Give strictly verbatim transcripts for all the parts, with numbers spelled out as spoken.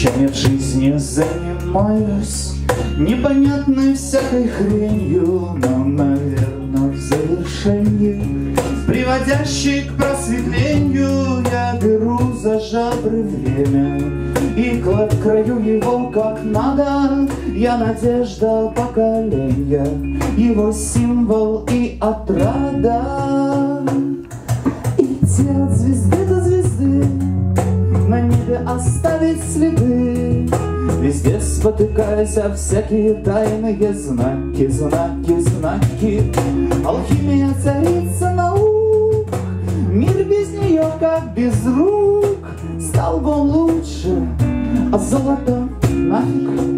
Чем я в жизни занимаюсь? Непонятной всякой хренью, но, наверное, в завершении, приводящей к просветлению, я беру за жабры время и крою его как надо. Я надежда поколения, его символ и отрада. Идти от звезды до звезды, на небе оставить следы, везде спотыкаясь о всякие тайные знаки, знаки, знаки. Алхимия царица наук, мир без нее как без рук. Столбом лучше, а золото нафиг.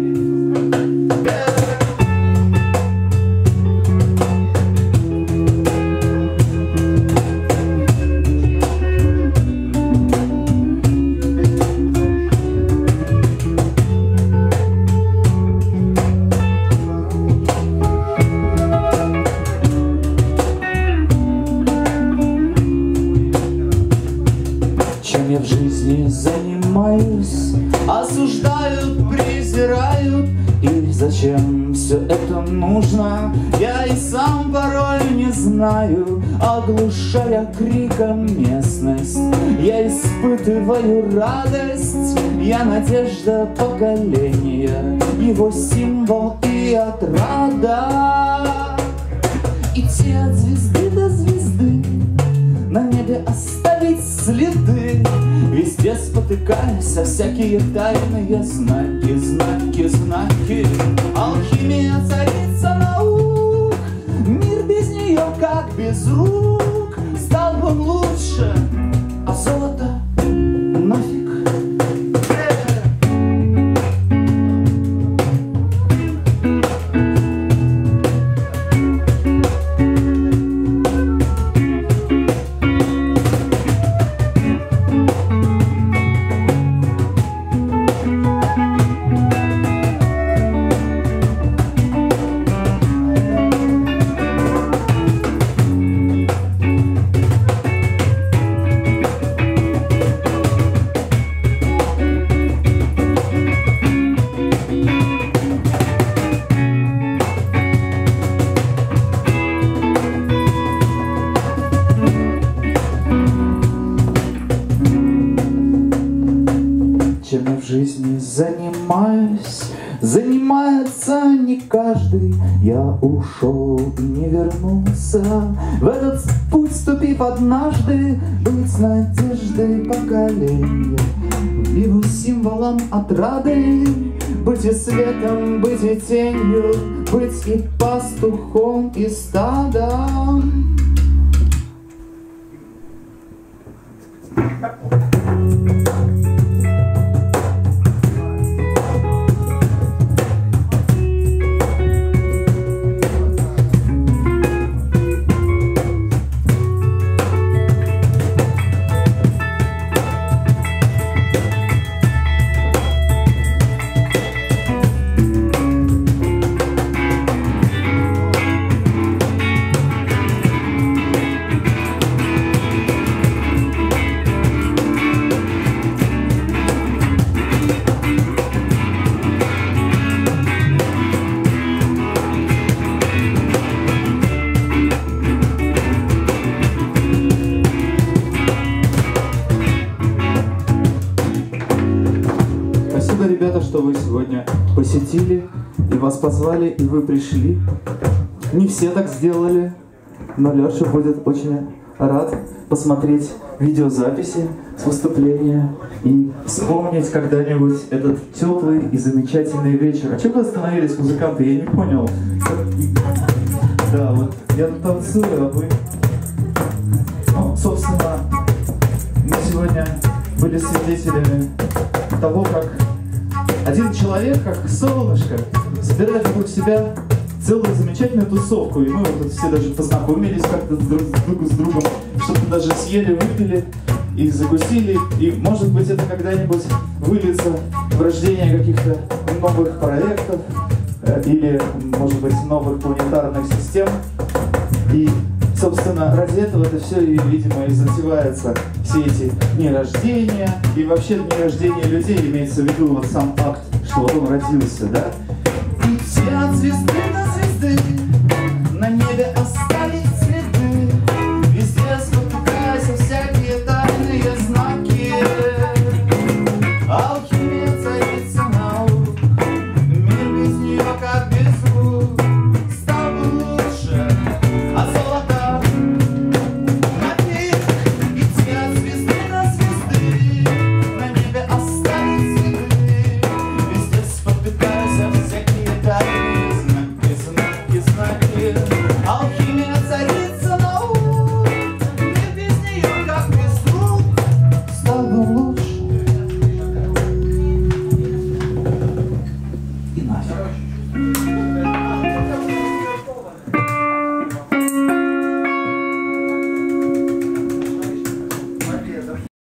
Чем я в жизни занимаюсь? Осуждают, презирают. И зачем все это нужно? Я и сам порой не знаю. Оглушая криком местность, я испытываю радость. Я надежда поколения, его символ и отрада. Идти от звезды до звезды, на небе оставить следы, везде спотыкаясь о всякие тайные знаки, знаки, знаки. Алхимия царица наук, мир без нее как без рук. Столбом лучше, а золото нафиг. Чем я в жизни занимаюсь? Занимается не каждый. Я ушел и не вернулся, в этот путь вступив однажды. Быть надеждой поколения, его символом отрады. Быть и светом, быть и тенью, быть и пастухом, и стадом. Спасибо, ребята, что вы сегодня посетили, и вас позвали, и вы пришли. Не все так сделали, но Леша будет очень рад посмотреть видеозаписи с выступления и вспомнить когда-нибудь этот теплый и замечательный вечер. А чего вы остановились, музыканты? Я не понял. Да, вот я тут танцую, а вы... Ну, собственно, мы сегодня были свидетелями того, как один человек, как солнышко, собирает вокруг себя целую замечательную тусовку. И мы вот тут все даже познакомились как-то друг, друг с другом, что-то даже съели, выпили и закусили. И, может быть, это когда-нибудь выльется в рождение каких-то новых проектов или, может быть, новых планетарных систем. И Собственно, ради этого это все, и, видимо, и затевается, все эти дни рождения. И вообще дни рождения людей имеется в виду вот сам акт, что вот он родился, да? И все от звезды до звезды